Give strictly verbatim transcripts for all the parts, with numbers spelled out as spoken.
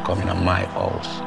come in my house,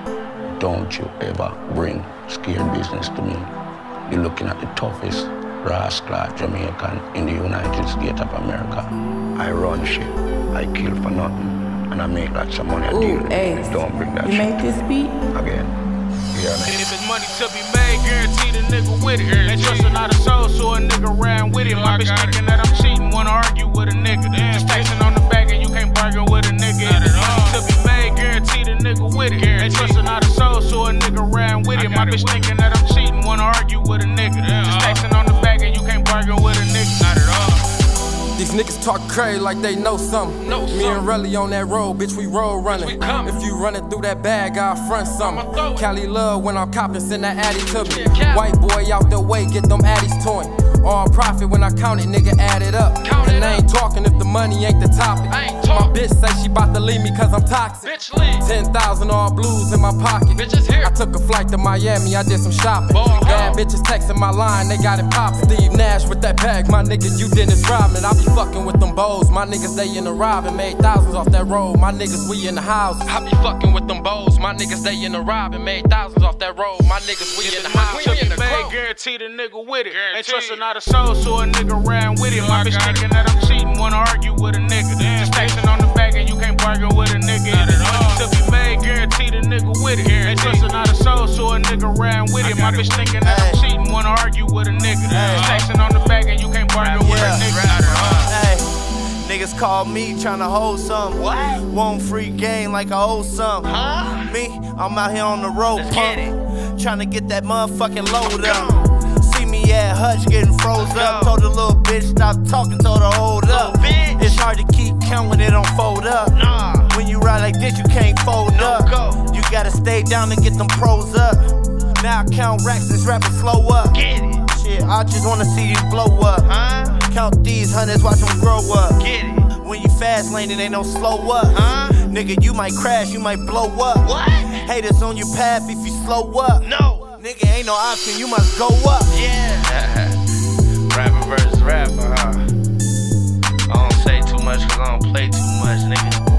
don't you ever bring scared business to me. You're looking at the toughest rascal Jamaican in the United States of America. I run shit, I kill for nothing, and I make lots of money. I deal with it. Don't bring that you shit. You make this beat? Again. Yeah, if it's money to be made, guarantee the nigga with it. And trusting not a soul, so a nigga ran with it. My bitch thinking that I'm cheating, wanna argue with a nigga. Just texting on the back and you can't bargain with a nigga. If it's money to be made, guarantee the nigga with it. And trusting not a soul, so a nigga ran with it. My bitch thinking that I'm cheating, wanna argue with a nigga. Just texting on the back and you can't bargain with a nigga. Not at all. These niggas talk crazy like they know something. Know Me something. and Relly on that road, bitch, we road running. We if you running through that bag, I'll front something. Cali love when I'm copping, send that addy to me. Yeah, White boy out the way, get them addies toying. All profit when I count it, nigga, add it up. Count and it I up. ain't talking if the money ain't the topic. I ain't My talk. bitch say she bout to leave me cause I'm toxic. Bitch leave. ten thousand all blues in my pocket. Bitches here. I took a flight to Miami, I did some shopping. Ball Bad out. bitches texting my line, they got it poppin'. Steve Nash with that bag, my nigga, you Dennis Rodman. I be fucking with them bows, my niggas, they in the robbing. Made thousands off that road, my niggas, we in the house. I be fucking with them bows, my niggas, they in the robbing. Made thousands off that road, my niggas, we in the house. We in the made, guarantee the nigga with it. Ain't trusting not a soul, so a nigga ran with it. My bitch thinking that I'm cheating, wanna argue with a nigga. Just texting on the back and you can't bargain with a nigga. If it's money to be made, guarantee the nigga with it. Ain't trusting not a soul, so a nigga ran with it. My bitch thinking that I'm cheating, wanna argue with a nigga. Just texting on the back and you can't bargain with a nigga. Hey, niggas call me tryna hold something. What? Want free game like I owe something. Huh? Me, I'm out here on the road, pump. Tryna get that motherfucking load up. See me at Hutch getting froze up. Told the little bitch stop talking, told her hold up. It's hard to keep count when it don't fold up. When you ride like this, you can't fold up. You gotta stay down to get them pros up. Now I count racks, this rapper slow up. Get it. Shit, I just wanna see you blow up. Huh? Count these hundreds, watch them grow up. Get it. When you fast laning, ain't no slow up. Huh? Nigga, you might crash, you might blow up. What? Haters on your path if you slow up. No. Nigga, ain't no option, you must go up. Yeah. Rapper versus rapper, huh? I don't say too much cause I don't play too much, nigga.